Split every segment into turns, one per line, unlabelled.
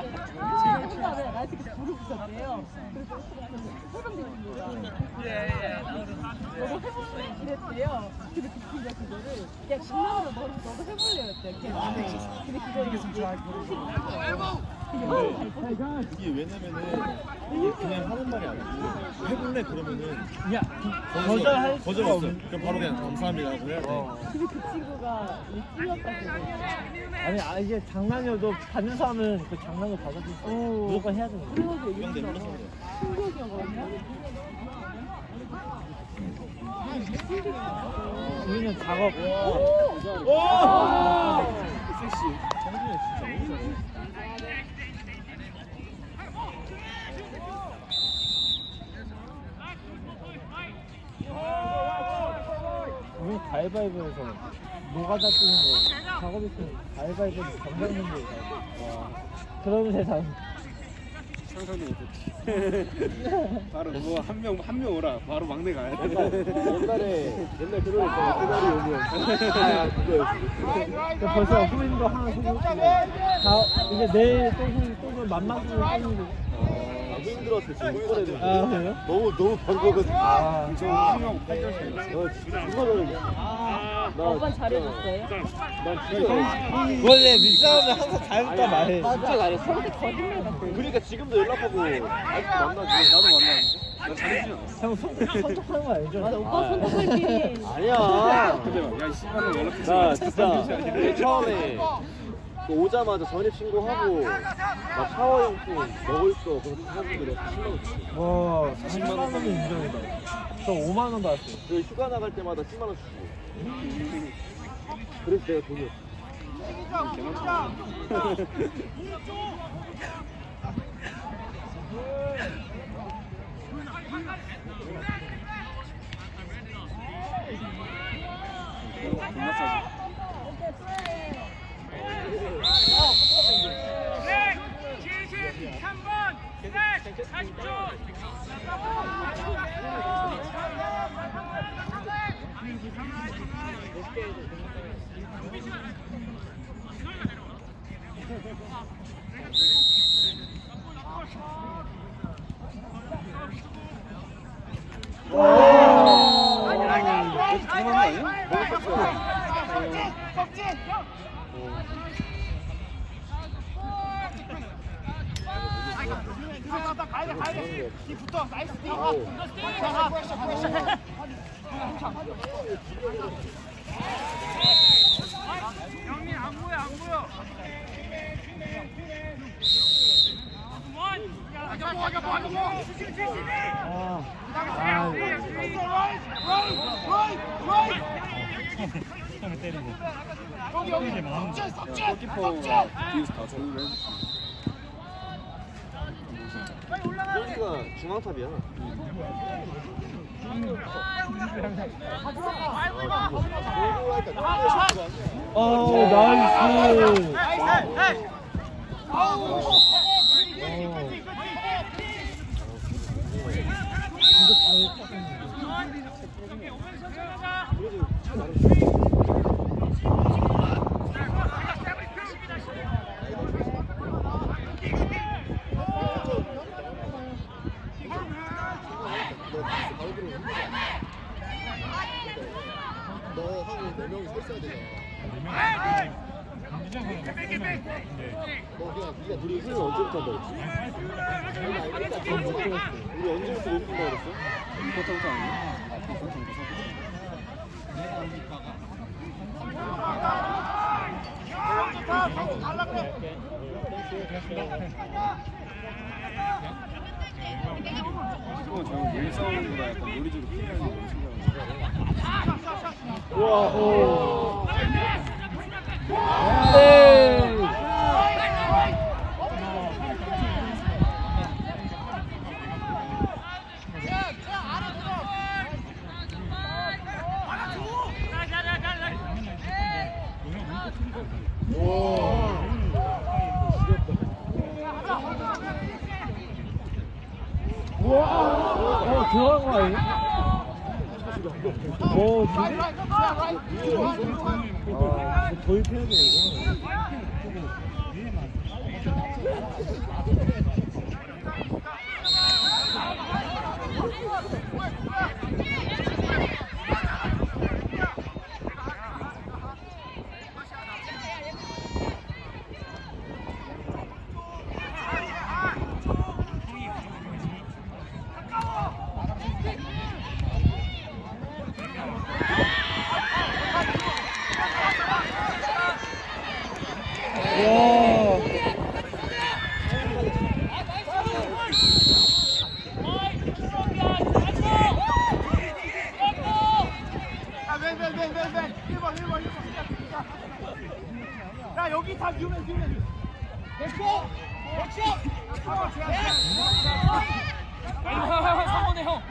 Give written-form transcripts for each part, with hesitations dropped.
아직 불을 붙였대요. 그래서 해방되는 너도 해볼래? 이랬대요. 근데 그 친구가 그거를 야 진나으로 너도 해볼래요 했대요. 근데 그거를
이게 왜냐면은 그냥 하는 말이 아니고 해볼래 그러면은
야
거절 없어. 그럼 바로 그냥 감사합니다라고 해야 돼.
근데 그 친구가 찔렸다고.
아니 이게 장난이어도 받는 사람은 그 장난을 받아줄 수 무조건 해야 되는 거야.
그런데 몰라서 그래.
충격이었거든요.
우리는 작업.
오! 섹시. 정준이 진짜 너무 잘해.
우리 가위바위보에서 노가다 뛰는 거 작업했으면 가위바위보에서 경쟁는 거 그런 세상.
상상도 못했지. 바로 뭐 한 명 오라. 바로 막내 가야 돼.
옛날 그런 거 있잖아. 그날이 오면.
벌써 후임도 하나 소개했고 이제 내일 또 만만하게 하는 거.
힘들었어 지금.
그래요?
너무 반거거든.
저 우승하고 8절
오빠는 잘해줬어요?
난 진짜
원래 윗사람은 항상 잘했다 말해.
진짜 잘했어. 근데 거짓말 같아.
그러니까 지금도 연락하고 아직도 만나지.
나도 만나는데. 나 잘해주진 않았어.
형 선택하는 거 알죠?
맞아, 오빠 선택할 때.
아니야.
근데 막 야 씨발로 연락했어.
나 진짜 처음에 그 오자마자 전입 신고하고 나 샤워용품 먹을 거 그거 사람들이 내가 10만 원 줬어.
와 40만 원은 인정이다. 저 5만 원 받았어요.
그 휴가 나갈 때마다 10만 원 주고. 그래서 내가 돈이 없어.
존나 싸지.
형님 안 보여.
골키퍼 뒤에서 다 조율을 해줬어.
여기가 중앙탑이야.
나이스.
너 하고 4명이 서 있어야 되잖아. 너 그냥 우리 훈련 언제부터 한다고 했지? 우리 언제부터 못 뛴다고 그랬어?
쿼터부터 아니야? 저거 왜 싸우는 거야? 약간 놀이적으로 피해가는 거
우와. 우와. 들어간 거 아니야? 오, 도입해야 돼, 이거.
야 여기 다 비우면 형 3번에 형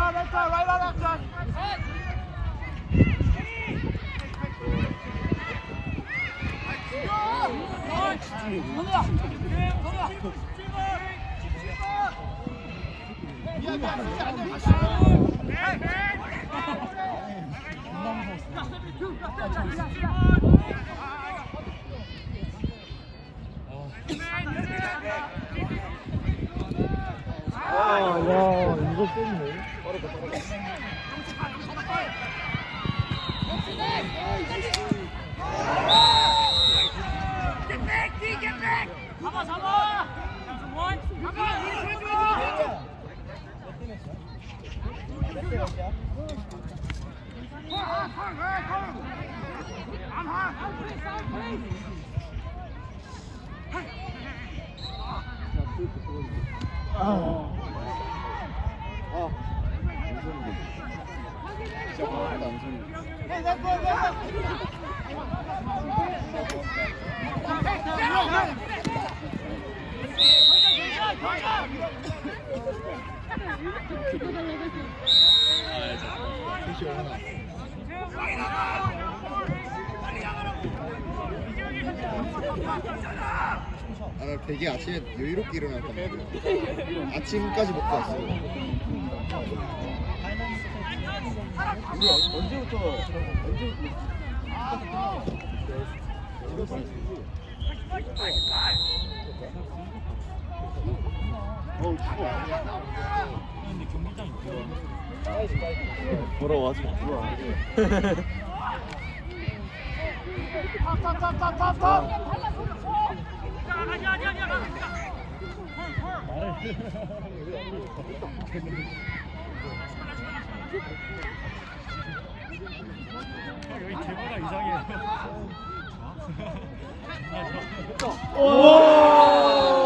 야, 이거 뺐네.
나 되게 아침에 여유롭게 일어났단 말이야. 아침까지 먹고 왔어.
우리 언제부터 돌아와서 좋아.
여기 제보가 이상해요.
오!